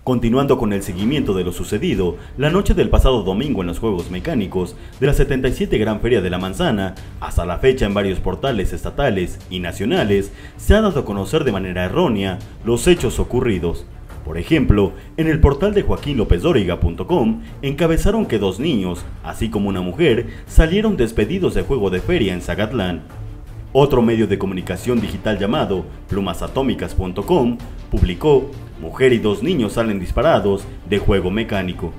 Continuando con el seguimiento de lo sucedido, la noche del pasado domingo en los Juegos Mecánicos de la 77 Gran Feria de la Manzana, hasta la fecha en varios portales estatales y nacionales, se ha dado a conocer de manera errónea los hechos ocurridos. Por ejemplo, en el portal de joaquinlopezoriga.com encabezaron que 2 niños, así como una mujer, salieron despedidos de juego de feria en Zacatlán. Otro medio de comunicación digital llamado plumasatómicas.com publicó: mujer y 2 niños salen disparados de juego mecánico.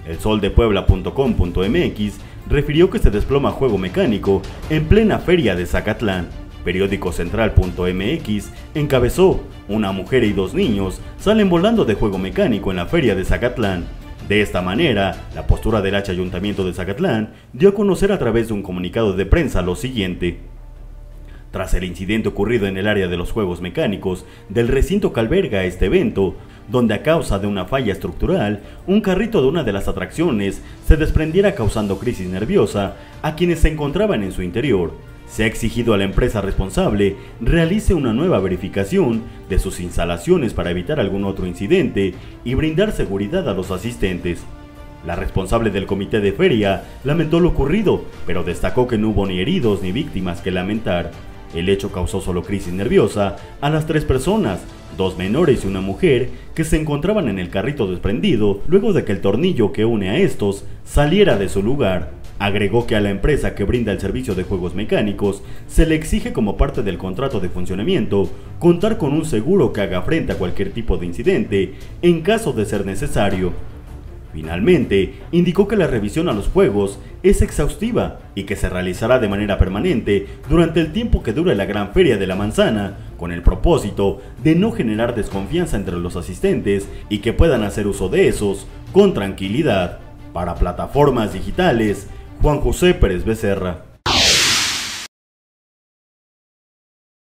elsoldepuebla.com.mx refirió que se desploma juego mecánico en plena feria de Zacatlán. Periódicocentral.mx encabezó: una mujer y 2 niños salen volando de juego mecánico en la feria de Zacatlán. De esta manera, la postura del Ayuntamiento de Zacatlán dio a conocer a través de un comunicado de prensa lo siguiente: tras el incidente ocurrido en el área de los juegos mecánicos del recinto que alberga este evento, donde a causa de una falla estructural, un carrito de una de las atracciones se desprendiera causando crisis nerviosa a quienes se encontraban en su interior, se ha exigido a la empresa responsable realice una nueva verificación de sus instalaciones para evitar algún otro incidente y brindar seguridad a los asistentes. La responsable del comité de feria lamentó lo ocurrido, pero destacó que no hubo ni heridos ni víctimas que lamentar. El hecho causó solo crisis nerviosa a las 3 personas, 2 menores y una mujer, que se encontraban en el carrito desprendido luego de que el tornillo que une a estos saliera de su lugar. Agregó que a la empresa que brinda el servicio de juegos mecánicos se le exige como parte del contrato de funcionamiento contar con un seguro que haga frente a cualquier tipo de incidente en caso de ser necesario. Finalmente, indicó que la revisión a los juegos es exhaustiva y que se realizará de manera permanente durante el tiempo que dure la Gran Feria de la Manzana, con el propósito de no generar desconfianza entre los asistentes y que puedan hacer uso de esos con tranquilidad. Para Plataformas Digitales, Juan José Pérez Becerra.